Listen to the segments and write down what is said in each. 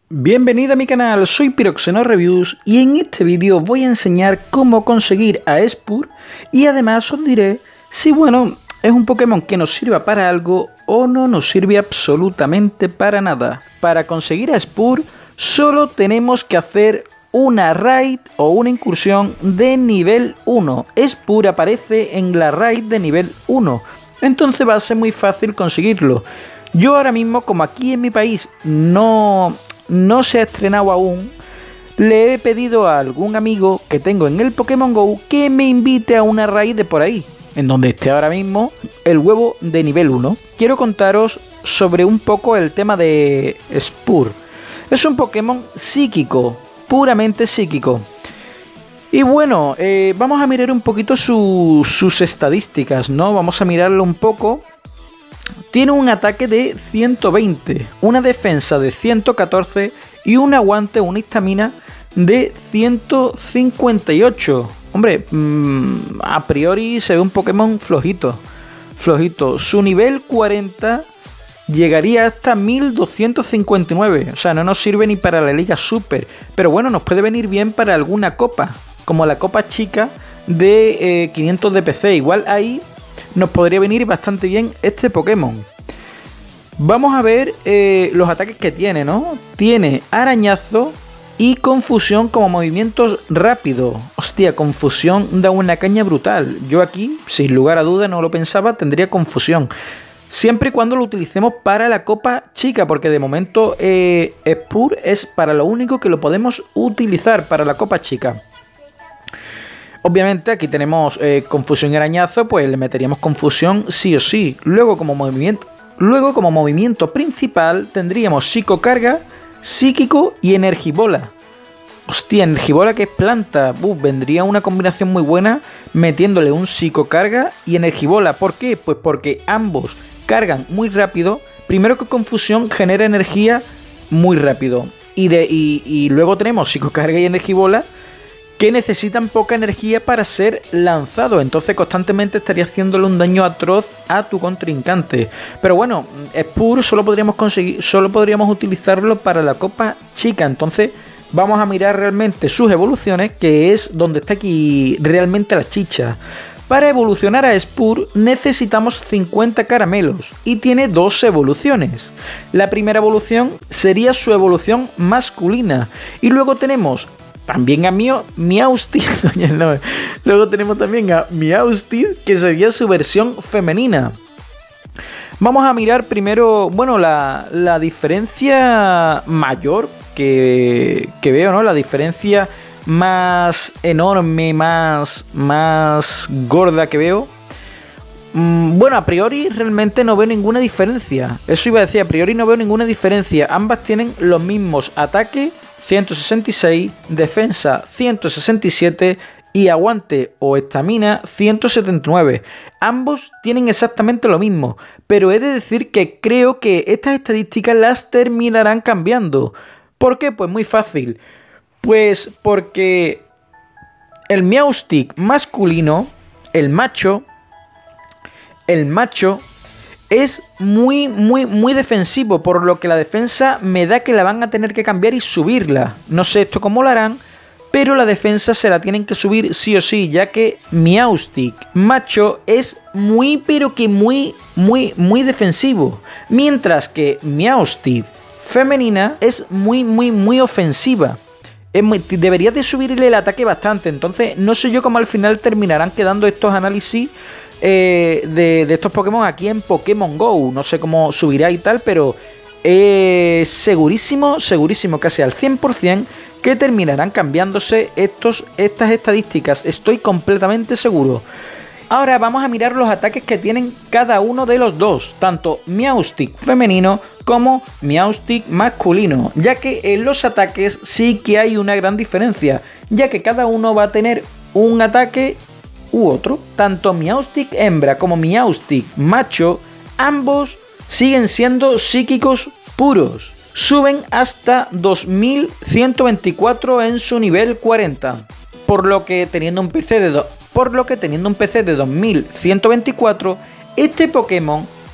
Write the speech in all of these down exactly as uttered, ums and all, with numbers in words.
Bienvenido a mi canal, soy Pyroxeno Reviews y en este vídeo voy a enseñar cómo conseguir a Spur y además os diré si bueno, es un Pokémon que nos sirva para algo o no nos sirve absolutamente para nada. Para conseguir a Spur solo tenemos que hacer una raid o una incursión de nivel uno. Spur aparece en la raid de nivel uno, entonces va a ser muy fácil conseguirlo. Yo ahora mismo, como aquí en mi país no... no se ha estrenado aún, le he pedido a algún amigo que tengo en el Pokémon GO que me invite a una raid de por ahí, en donde esté ahora mismo el huevo de nivel uno. Quiero contaros sobre un poco el tema de Spur. Es un Pokémon psíquico, puramente psíquico. Y bueno, eh, vamos a mirar un poquito su, sus estadísticas, ¿no? Vamos a mirarlo un poco. Tiene un ataque de ciento veinte, una defensa de ciento catorce y un aguante, una estamina de ciento cincuenta y ocho. Hombre, mmm, a priori se ve un Pokémon flojito, flojito. Su nivel cuarenta llegaría hasta mil doscientos cincuenta y nueve, o sea, no nos sirve ni para la Liga Super, pero bueno, nos puede venir bien para alguna copa, como la Copa Chica de eh, quinientos de P C, igual ahí nos podría venir bastante bien este Pokémon. Vamos a ver eh, los ataques que tiene, ¿no? Tiene arañazo y confusión como movimientos rápidos. Hostia, confusión da una caña brutal. Yo aquí, sin lugar a duda, no lo pensaba, tendría confusión. Siempre y cuando lo utilicemos para la Copa Chica, porque de momento eh, Spur es para lo único que lo podemos utilizar, para la Copa Chica. Obviamente aquí tenemos eh, confusión y arañazo, pues le meteríamos confusión sí o sí. Luego como movimiento, luego como movimiento principal tendríamos psicocarga, psíquico y energibola. Hostia, energibola que es planta. Uf, vendría una combinación muy buena metiéndole un psicocarga y energibola. ¿Por qué? Pues porque ambos cargan muy rápido. Primero que confusión genera energía muy rápido. Y, de, y, y luego tenemos psicocarga y energibola que necesitan poca energía para ser lanzado, entonces constantemente estaría haciéndole un daño atroz a tu contrincante. Pero bueno, Spur solo podríamos conseguir, solo podríamos utilizarlo para la Copa Chica, entonces vamos a mirar realmente sus evoluciones, que es donde está aquí realmente la chicha. Para evolucionar a Spur necesitamos cincuenta caramelos y tiene dos evoluciones. La primera evolución sería su evolución masculina y luego tenemos también a Meowstic. Luego tenemos también a Meowstic, que sería su versión femenina. Vamos a mirar primero, bueno, la, la diferencia mayor que, que veo, ¿no? La diferencia más enorme, más, más gorda que veo. Mm, bueno, a priori realmente no veo ninguna diferencia. Eso iba a decir, a priori no veo ninguna diferencia. Ambas tienen los mismos ataques, ciento sesenta y seis, defensa ciento sesenta y siete y aguante o estamina ciento setenta y nueve. Ambos tienen exactamente lo mismo, pero he de decir que creo que estas estadísticas las terminarán cambiando. ¿Por qué? Pues muy fácil. Pues porque el Meowstic masculino, el macho, el macho es muy, muy, muy defensivo, por lo que la defensa me da que la van a tener que cambiar y subirla. No sé esto cómo lo harán, pero la defensa se la tienen que subir sí o sí, ya que Meowstic macho es muy, pero que muy, muy, muy defensivo. Mientras que Meowstic femenina es muy, muy, muy ofensiva. Es muy, debería de subirle el ataque bastante, entonces no sé yo cómo al final terminarán quedando estos análisis Eh, de, de estos Pokémon aquí en Pokémon GO. No sé cómo subirá y tal, pero eh, segurísimo, segurísimo, casi al cien por cien que terminarán cambiándose estos, estas estadísticas. Estoy completamente seguro. Ahora vamos a mirar los ataques que tienen cada uno de los dos, tanto Meowstic femenino como Meowstic masculino, ya que en los ataques sí que hay una gran diferencia, ya que cada uno va a tener un ataque u otro. Tanto Meowstic hembra como Meowstic macho, ambos siguen siendo psíquicos puros. Suben hasta dos mil ciento veinticuatro en su nivel cuarenta, por lo que teniendo un P C de do por lo que teniendo un P C de dos mil ciento veinticuatro, este Pokémon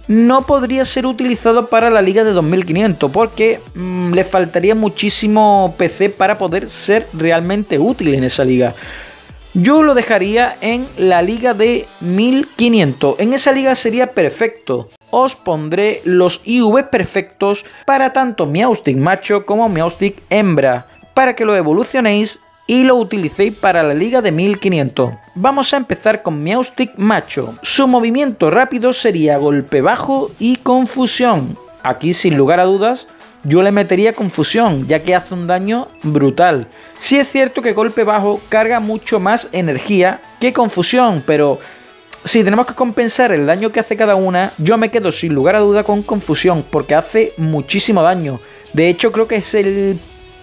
no podría ser utilizado para la liga de dos mil quinientos porque mmm, le faltaría muchísimo P C para poder ser realmente útil en esa liga. Yo lo dejaría en la liga de mil quinientos. En esa liga sería perfecto. Os pondré los I V perfectos para tanto Meowstic macho como Meowstic hembra, para que lo evolucionéis y lo utilicéis para la liga de mil quinientos. Vamos a empezar con Meowstic macho. Su movimiento rápido sería golpe bajo y confusión. Aquí, sin lugar a dudas, yo le metería confusión, ya que hace un daño brutal. Sí es cierto que golpe bajo carga mucho más energía que confusión, pero si tenemos que compensar el daño que hace cada una, yo me quedo sin lugar a duda con confusión, porque hace muchísimo daño. De hecho, creo que es el,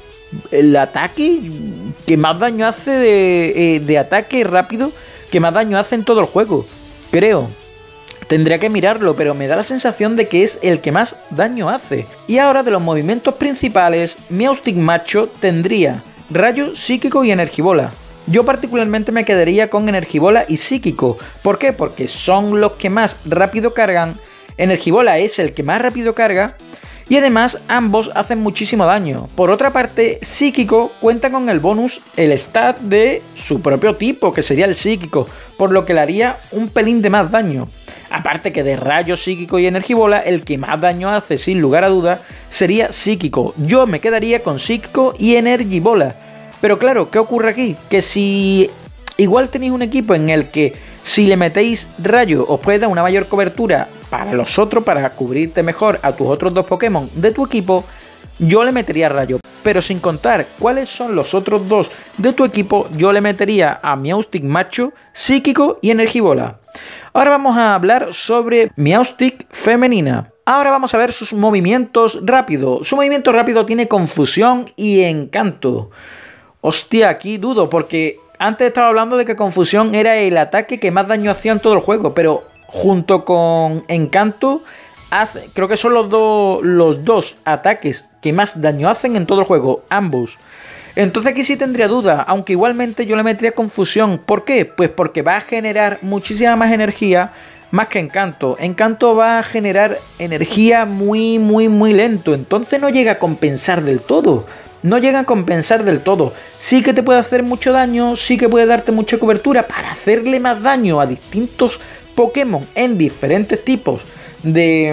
el ataque que más daño hace de, eh, de ataque rápido, que más daño hace en todo el juego, creo. Tendría que mirarlo, pero me da la sensación de que es el que más daño hace. Y ahora de los movimientos principales, Meowstic macho tendría rayo, psíquico y energibola. Yo particularmente me quedaría con energibola y psíquico. ¿Por qué? Porque son los que más rápido cargan. Energibola es el que más rápido carga. Y además ambos hacen muchísimo daño. Por otra parte, psíquico cuenta con el bonus, el stat de su propio tipo, que sería el psíquico, por lo que le haría un pelín de más daño. Aparte que de rayo, psíquico y energibola, el que más daño hace sin lugar a dudas sería psíquico. Yo me quedaría con psíquico y energibola. Pero claro, ¿qué ocurre aquí? Que si igual tenéis un equipo en el que si le metéis rayo os puede dar una mayor cobertura para los otros, para cubrirte mejor a tus otros dos Pokémon de tu equipo, yo le metería rayo. Pero sin contar cuáles son los otros dos de tu equipo, yo le metería a Meowstic macho, psíquico y energibola. Ahora vamos a hablar sobre Meowstic femenina. Ahora vamos a ver sus movimientos rápidos. Su movimiento rápido tiene confusión y encanto. Hostia, aquí dudo porque antes estaba hablando de que confusión era el ataque que más daño hacía en todo el juego, pero junto con encanto hace, creo que son los, do, los dos ataques que más daño hacen en todo el juego, ambos. Entonces aquí sí tendría duda, aunque igualmente yo le metería confusión. ¿Por qué? Pues porque va a generar muchísima más energía más que encanto. Encanto va a generar energía muy, muy, muy lento. Entonces no llega a compensar del todo. No llega a compensar del todo. Sí que te puede hacer mucho daño, sí que puede darte mucha cobertura para hacerle más daño a distintos Pokémon en diferentes tipos de,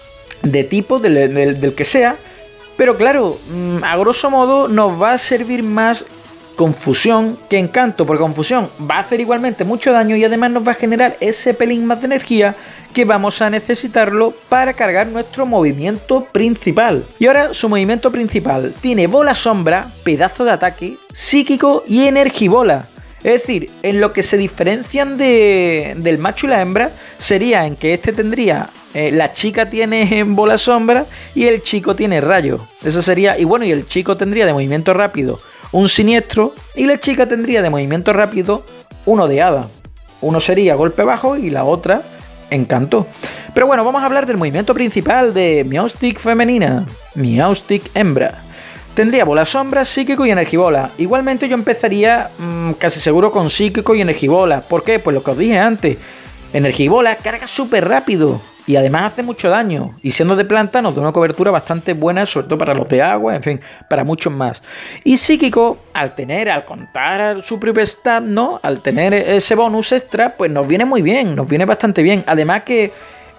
de tipo, del, del, del que sea. Pero claro, a grosso modo nos va a servir más confusión que encanto, porque confusión va a hacer igualmente mucho daño y además nos va a generar ese pelín más de energía que vamos a necesitarlo para cargar nuestro movimiento principal. Y ahora su movimiento principal tiene bola sombra, pedazo de ataque, psíquico y energibola. Es decir, en lo que se diferencian de, del macho y la hembra sería en que este tendría, eh, la chica tiene bola sombra y el chico tiene rayo. Eso sería, y bueno, y el chico tendría de movimiento rápido un siniestro y la chica tendría de movimiento rápido uno de hada. Uno sería golpe bajo y la otra encanto. Pero bueno, vamos a hablar del movimiento principal de Meowstic femenina, Meowstic hembra. Tendría bola sombra, psíquico y energibola. Igualmente yo empezaría mmm, casi seguro con psíquico y energibola. ¿Por qué? Pues lo que os dije antes. Energibola carga súper rápido y además hace mucho daño. Y siendo de planta nos da una cobertura bastante buena, sobre todo para los de agua, en fin, para muchos más. Y psíquico, al tener, al contar su propio stat, ¿no? Al tener ese bonus extra, pues nos viene muy bien, nos viene bastante bien. Además que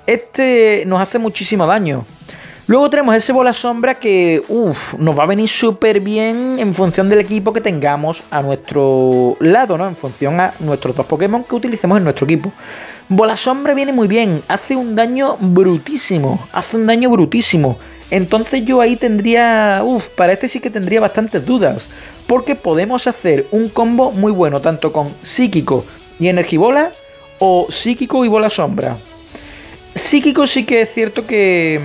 este nos hace muchísimo daño. Luego tenemos ese bola sombra que uf, nos va a venir súper bien en función del equipo que tengamos a nuestro lado, ¿no? En función a nuestros dos Pokémon que utilicemos en nuestro equipo. Bola sombra viene muy bien, hace un daño brutísimo, hace un daño brutísimo. Entonces yo ahí tendría, uff, para este sí que tendría bastantes dudas, porque podemos hacer un combo muy bueno, tanto con psíquico y energibola, o psíquico y bola sombra. Psíquico sí que es cierto que...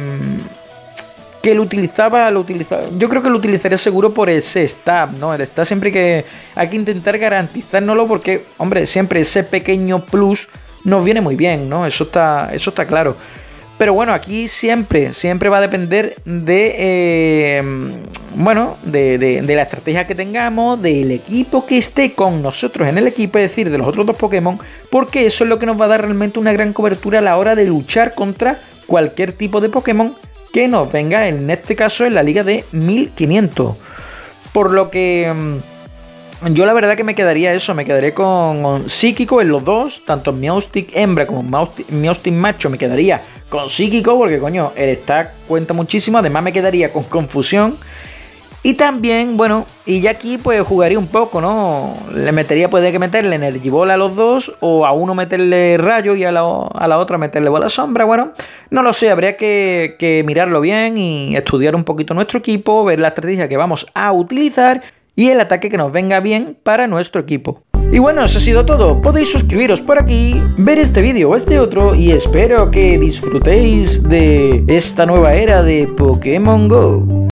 que lo utilizaba, lo utilizaba, yo creo que lo utilizaría seguro por ese stab, ¿no? El stab siempre que hay que intentar garantizárnoslo porque, hombre, siempre ese pequeño plus nos viene muy bien, ¿no? Eso está, eso está claro. Pero bueno, aquí siempre, siempre va a depender de, eh, bueno, de, de, de la estrategia que tengamos, del equipo que esté con nosotros en el equipo, es decir, de los otros dos Pokémon, porque eso es lo que nos va a dar realmente una gran cobertura a la hora de luchar contra cualquier tipo de Pokémon que nos venga, en este caso en la liga de mil quinientos. Por lo que yo la verdad que me quedaría eso, me quedaría con Psíquico en los dos, tanto en Meowstic hembra como en Meowstic macho me quedaría con Psíquico, porque coño, el stack cuenta muchísimo, además me quedaría con Confusión. Y también, bueno, y ya aquí pues jugaría un poco, ¿no? Le metería, puede que meterle Energiball a los dos, o a uno meterle Rayo y a la, a la otra meterle Bola Sombra. Bueno, no lo sé, habría que, que mirarlo bien y estudiar un poquito nuestro equipo, ver la estrategia que vamos a utilizar y el ataque que nos venga bien para nuestro equipo. Y bueno, eso ha sido todo. Podéis suscribiros por aquí, ver este vídeo o este otro, y espero que disfrutéis de esta nueva era de Pokémon Go.